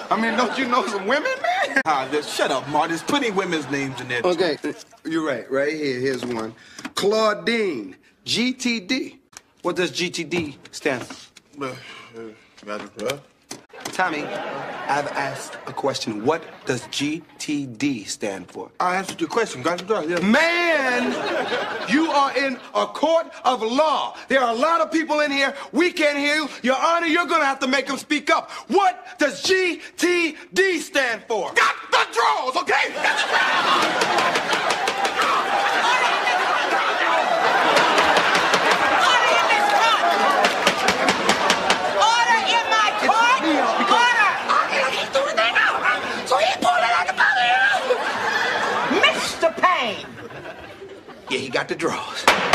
I mean, don't you know some women, man? Shut up, Marty. There's plenty of women's names in there. Okay, you're right. Right here, here's one. Claudine, GTD. What does GTD stand for? Tommy, I've asked a question. What does GTD stand for? I answered your question. Got it right. Yeah. Man, you are in a court of law. There are a lot of people in here. We can't hear you. Your Honor, you're going to have to make them speak up. What does GTD stand for? Got the draws, okay? Got the draws! Yeah, he got the draws.